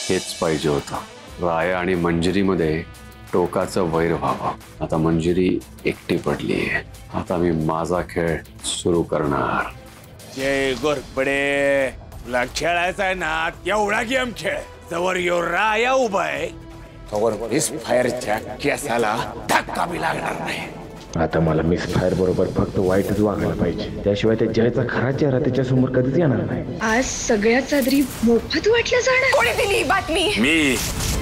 हेच पाहिजे होतं. राया आणि मंजिरीमध्ये टोकाचं वैर व्हावं. आता मंजिरी एकटी पडलीये. आता मी माझा खेळ सुरू करणार. जय गोरपडे, तुला खेळायचा आहे ना एवढा गेम खेळ. जवळ येऊ राया उभा आहे तवर मिस फायरच्या केसाला धक्का बी लागणार नाही. आता मला मिस फायर बरोबर फक्त वाईटच वागायला पाहिजे, त्याशिवाय त्या जयचा खरा चेहरा त्याच्या समोर कधीच येणार नाही. आज सगळ्या चादरी मोफत वाटल्या जाणार. कोणी दिली बातमी? मी